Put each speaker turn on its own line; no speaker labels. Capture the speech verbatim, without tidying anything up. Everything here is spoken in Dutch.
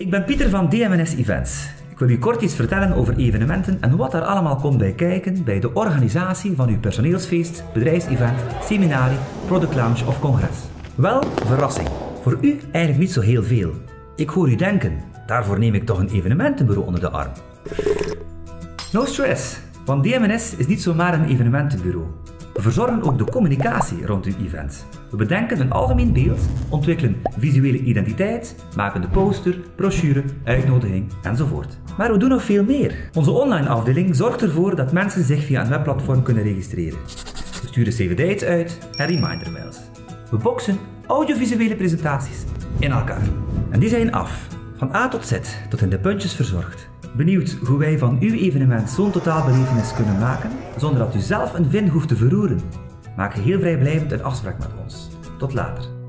Ik ben Pieter van D M N S Events. Ik wil u kort iets vertellen over evenementen en wat daar allemaal komt bij kijken bij de organisatie van uw personeelsfeest, bedrijfsevent, seminarie, product launch of congres. Wel, verrassing. Voor u eigenlijk niet zo heel veel. Ik hoor u denken, daarvoor neem ik toch een evenementenbureau onder de arm. No stress, want D M N S is niet zomaar een evenementenbureau. We verzorgen ook de communicatie rond uw event. We bedenken een algemeen beeld, ontwikkelen visuele identiteit, maken de poster, brochure, uitnodiging enzovoort. Maar we doen nog veel meer. Onze online afdeling zorgt ervoor dat mensen zich via een webplatform kunnen registreren. We sturen save the dates uit en reminder mails. We boksen audiovisuele presentaties in elkaar. En die zijn af. Van A tot Z, tot in de puntjes verzorgd. Benieuwd hoe wij van uw evenement zo'n totaalbelevenis kunnen maken, zonder dat u zelf een vin hoeft te verroeren? Maak heel vrijblijvend een afspraak met ons. Tot later.